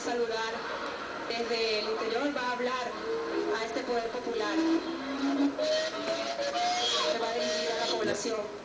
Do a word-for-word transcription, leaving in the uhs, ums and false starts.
saludar desde el interior, va a hablar a este poder popular. Se va a dirigir a la población.